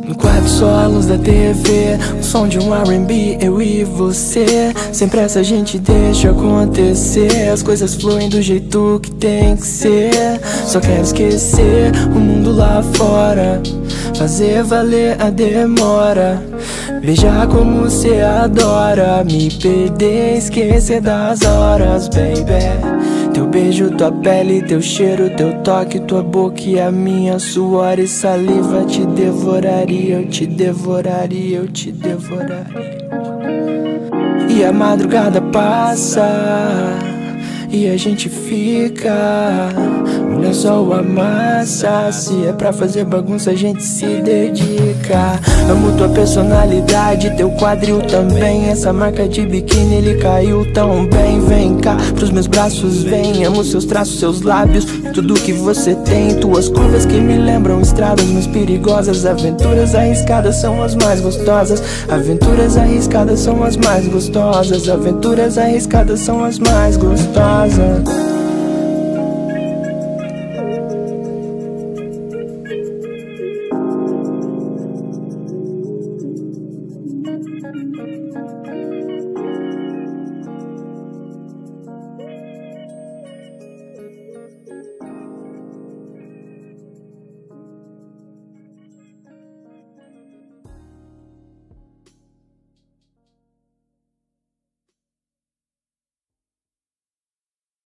No quarto só a luz da TV, o som de um R&B, eu e você. Sem pressa a gente deixa acontecer, as coisas fluem do jeito que tem que ser. Só quero esquecer o mundo lá fora, fazer valer a demora. Veja como cê adora me perder, esquecer das horas, baby. Teu beijo, tua pele, teu cheiro, teu toque, tua boca e a minha suor e saliva. Te devoraria, eu te devoraria, eu te devoraria. E a madrugada passa e a gente fica, o lençol amassa. Se é pra fazer bagunça a gente se dedica. Amo tua personalidade, teu quadril também. Essa marca de biquíni, ele caiu tão bem. Vem cá, pros meus braços vem. Amo seus traços, seus lábios, tudo que você tem. Tuas curvas que me lembram estradas mais perigosas. Aventuras arriscadas são as mais gostosas. Aventuras arriscadas são as mais gostosas. Aventuras arriscadas são as mais gostosas.